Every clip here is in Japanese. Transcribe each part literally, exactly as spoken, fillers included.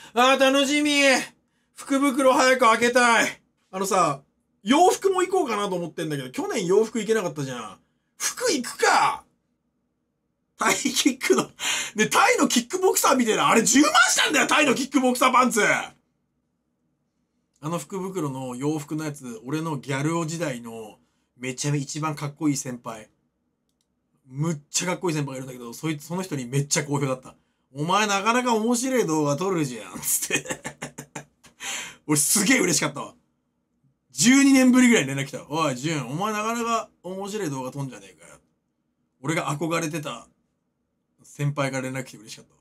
あー楽しみ。福袋早く開けたい。あのさ、洋服も行こうかなと思ってんだけど、去年洋服行けなかったじゃん。服行くか。タイキックの、ね、タイのキックボクサーみたいな、あれじゅうまんしたんだよ、タイのキックボクサーパンツ。あの福袋の洋服のやつ、俺のギャル男時代のめちゃめちゃ一番かっこいい先輩。むっちゃかっこいい先輩がいるんだけど、そいつ、その人にめっちゃ好評だった。お前なかなか面白い動画撮るじゃん、つって。俺すげえ嬉しかったわ。じゅうにねんぶりぐらいに連絡来た。おい、ジュン、お前なかなか面白い動画撮んじゃねえかよ。俺が憧れてた先輩から連絡来て嬉しかったわ。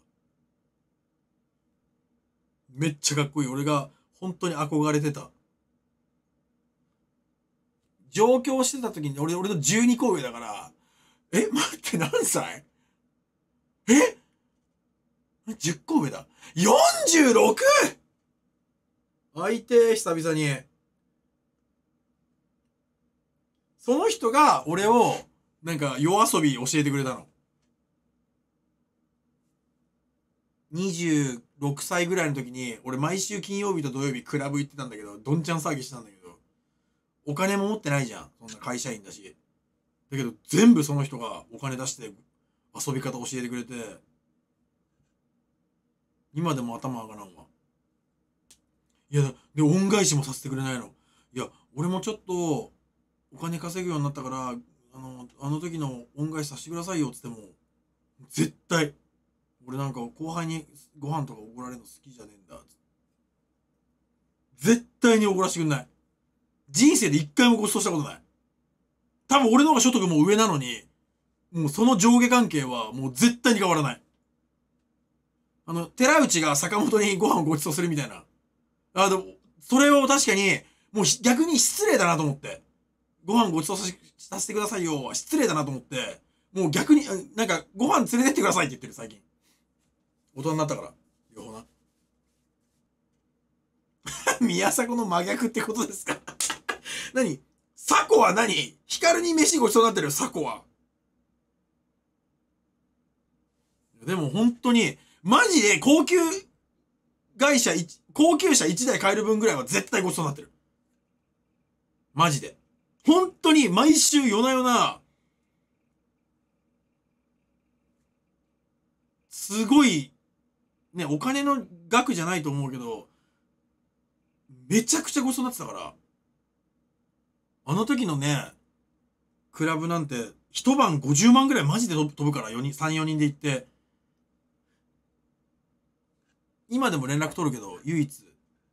めっちゃかっこいい。俺が本当に憧れてた。上京してた時に俺、俺のじゅうにこ上だから、え、待って何歳え ?じゅっ 個上だ。よんじゅうろく! 相手、久々に。その人が俺を、なんか夜遊び教えてくれたの。にじゅうろくさいぐらいの時に、俺毎週金曜日と土曜日クラブ行ってたんだけど、どんちゃん騒ぎしてたんだけど、お金も持ってないじゃん。そんな会社員だし。だけど全部その人がお金出して遊び方教えてくれて、今でも頭上がらんわ。いや、で、恩返しもさせてくれないの。いや、俺もちょっとお金稼ぐようになったから、あの、あの時の恩返しさせてくださいよっつっても、絶対、俺なんか後輩にご飯とかおごられるの好きじゃねえんだ。絶対におごらしてくんない。人生で一回もご馳走したことない。多分俺の方が所得も上なのに、もうその上下関係はもう絶対に変わらない。あの、寺内が坂本にご飯をご馳走するみたいな。あ、でも、それを確かに、もう逆に失礼だなと思って。ご飯ご馳走させてくださいよ。失礼だなと思って。もう逆に、なんか、ご飯連れてってくださいって言ってる、最近。大人になったから。両方な。宮迫の真逆ってことですか？何サコは何光に飯ごちそうになってるよ、サコは。でも本当に、マジで高級会社、高級車いちだい買える分ぐらいは絶対ごちそうになってる。マジで。本当に毎週夜な夜な、すごい、ね、お金の額じゃないと思うけど、めちゃくちゃごちそうになってたから。あの時のね、クラブなんて、一晩ごじゅうまんぐらいマジで飛ぶから、よにん、さん、よにんで行って。今でも連絡取るけど、唯一。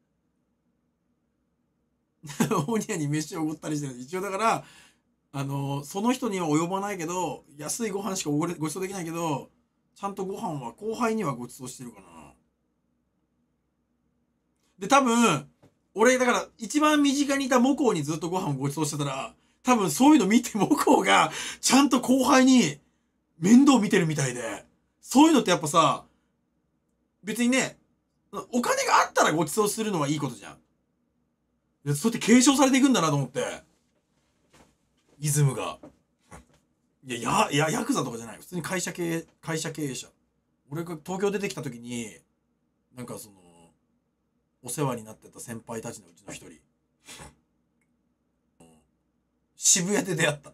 オニアに飯をおごったりしてる。一応だから、あの、その人には及ばないけど、安いご飯しかおごれご馳走できないけど、ちゃんとご飯は後輩にはご馳走してるかな。で、多分、俺、だから、一番身近にいた母校にずっとご飯をご馳走してたら、多分そういうの見て母校が、ちゃんと後輩に面倒見てるみたいで、そういうのってやっぱさ、別にね、お金があったらご馳走するのはいいことじゃん。いや、そうやって継承されていくんだなと思って。イズムが。いや、や、や、ヤクザとかじゃない。普通に会社経営、会社経営者。俺が東京出てきた時に、なんかその、お世話になってた先輩たちのうちの一人。渋谷で出会った。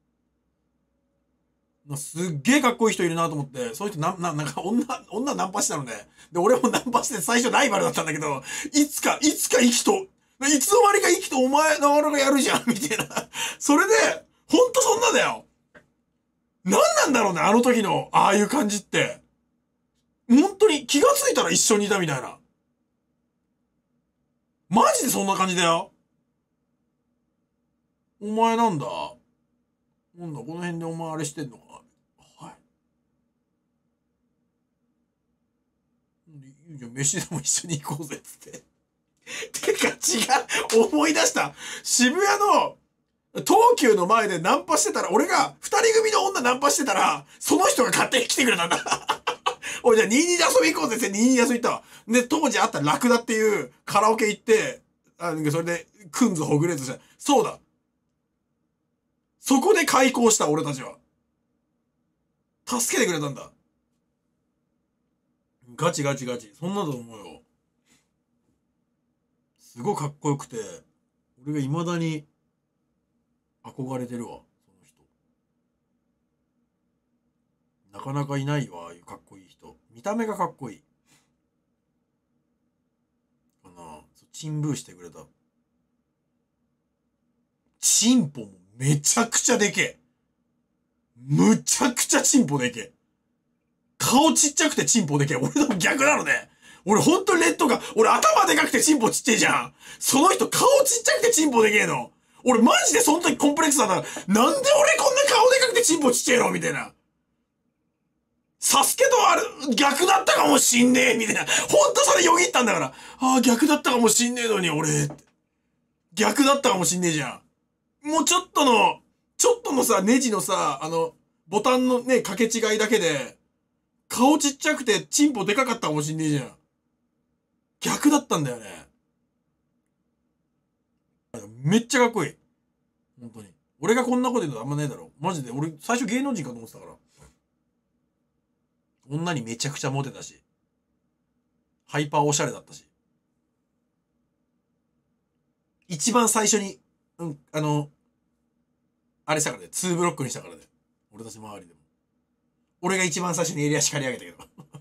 すっげえかっこいい人いるなと思って、そういう人な、な、なんか女、女ナンパしたのね。で、俺もナンパして最初ライバルだったんだけど、いつか、いつか生きと、いつの間にか生きとお前なかなかやるじゃん、みたいな。それで、ほんとそんなだよ。なんなんだろうね、あの時の、ああいう感じって。本当に気がついたら一緒にいたみたいな。マジでそんな感じだよ。お前なんだなんだ、この辺でお前あれしてんのか。はい。いいじゃん、飯でも一緒に行こうぜ、つって。てか違う、思い出した。渋谷の、東急の前でナンパしてたら、俺が二人組の女ナンパしてたら、その人が勝手に来てくれたんだ。おい、じゃあにじゅうにで遊び行こうぜってにじゅうにで遊び行ったわ。で、当時あったラクダっていうカラオケ行って、あ、それで、くんずほぐれずした。そうだ。そこで開口した俺たちは。助けてくれたんだ。ガチガチガチ。そんなだと思うよ。 すごいかっこよくて、俺が未だに憧れてるわ、その人。なかなかいないわ、ああいうかっこいい人。見た目がかっこいい。かな。チンブーしてくれた。チンポもめちゃくちゃでけえ。むちゃくちゃチンポでけえ。顔ちっちゃくてチンポでけえ。俺と逆なのね。俺ほんとにレッドが、俺頭でかくてチンポちっちゃいじゃん。その人顔ちっちゃくてチンポでけえの。俺マジでその時コンプレックスだった。なんで俺こんな顔でかくてチンポちっちゃいのみたいな。サスケとあれ、逆だったかもしんねえみたいな。ほんとそれよぎったんだから。ああ、逆だったかもしんねえのに、俺。逆だったかもしんねえじゃん。もうちょっとの、ちょっとのさ、ネジのさ、あの、ボタンのね、掛け違いだけで、顔ちっちゃくてチンポでかかったかもしんねえじゃん。逆だったんだよね。めっちゃかっこいい。本当に。俺がこんなこと言うのあんまねえだろ。マジで。俺、最初芸能人かと思ってたから。女にめちゃくちゃモテたし。ハイパーオシャレだったし。一番最初に、うん、あの、あれしたからね、ツーブロックにしたからね。俺たち周りでも。俺が一番最初に襟足刈り上げたけど。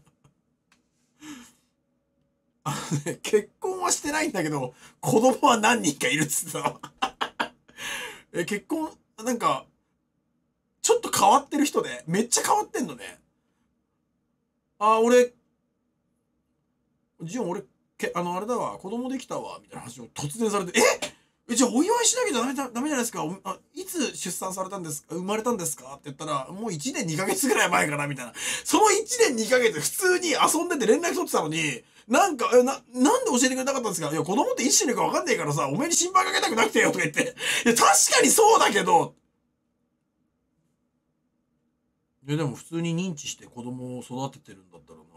あのね、結婚はしてないんだけど、子供は何人かいるっつってた。え、結婚、なんか、ちょっと変わってる人で、めっちゃ変わってんのね。あ、俺、ジオン俺、け、あの、あれだわ、子供できたわ、みたいな話を突然されて、ええ、じゃあお祝いしなきゃダメだ、ダメじゃないですか。あ、いつ出産されたんですか、生まれたんですかって言ったら、もういちねんにかげつぐらい前かな、みたいな。そのいちねんにかげつ普通に遊んでて連絡取ってたのに、なんか、え、な、なんで教えてくれなかったんですか。いや、子供っていつ死ぬかわかんねえからさ、お前に心配かけたくなくてよ、とか言って。いや、確かにそうだけど、いや、でも普通に認知して子供を育ててるんだったらな、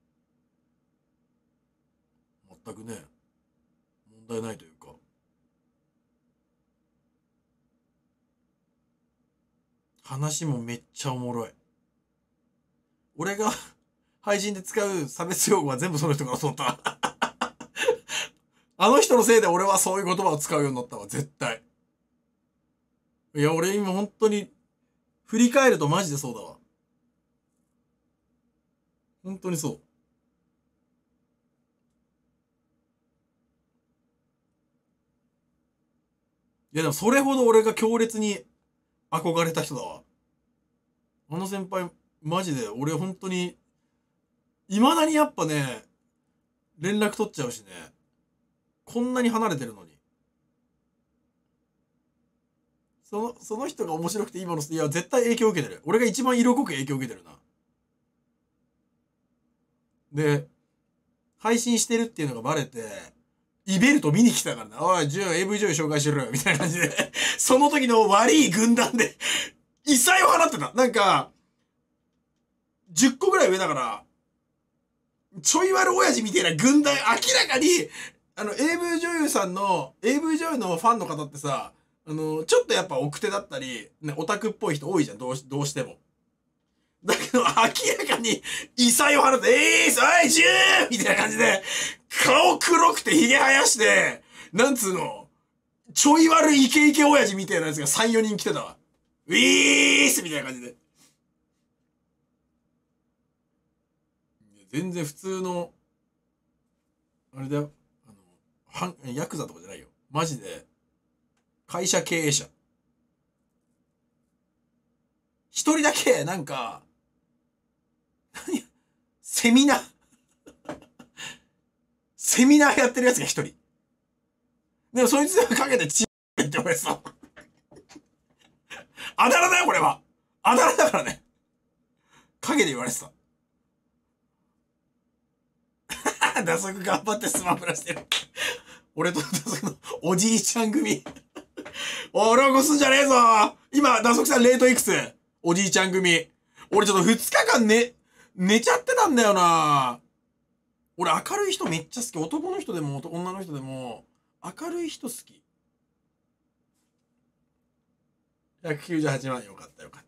全くね、問題ないというか。話もめっちゃおもろい。俺が配信で使う差別用語は全部その人から教わった。あの人のせいで俺はそういう言葉を使うようになったわ、絶対。いや、俺今本当に、振り返るとマジでそうだわ。本当にそう。いや、でもそれほど俺が強烈に憧れた人だわ。あの先輩、マジで俺本当に、未だにやっぱね、連絡取っちゃうしね。こんなに離れてるのに。その、その人が面白くて今の、いや、絶対影響受けてる。俺が一番色濃く影響受けてるな。で、配信してるっていうのがバレて、イベルト見に来たからな。おい、じゃあ エーブイ 女優紹介してるよ。みたいな感じで、その時の悪い軍団で、異彩を放ってた。なんか、じゅっこぐらい上だから、ちょい悪親父みたいな軍団、明らかに、あの、エーブイ 女優さんの、エーブイ 女優のファンの方ってさ、あの、ちょっとやっぱ奥手だったり、ね、オタクっぽい人多いじゃん、どうし、どうしても。だけど、明らかに、異彩を放って、えーす、おい、ジューみたいな感じで、顔黒くて髭生やして、なんつうの、ちょい悪いイケイケ親父みたいなやつがさん、よにん来てたわ。ウィースみたいな感じで。全然普通の、あれだよ、あの、はん、ヤクザとかじゃないよ。マジで、会社経営者。一人だけ、なんか、何セミナーセミナーやってるやつが一人。でもそいつが陰でチーって言われてた。あだ名だよ、これは。あだ名だからね。陰で言われてた。打足頑張ってスマブラしてる。俺と打足のおじいちゃん組。俺を起こすんじゃねえぞ。今、打足さんレートいくつ？おじいちゃん組。俺ちょっとふつかかん寝、寝ちゃってたんだよな。俺明るい人めっちゃ好き。男の人でも女の人でも明るい人好き。ひゃくきゅうじゅうはちまんよかったよかった。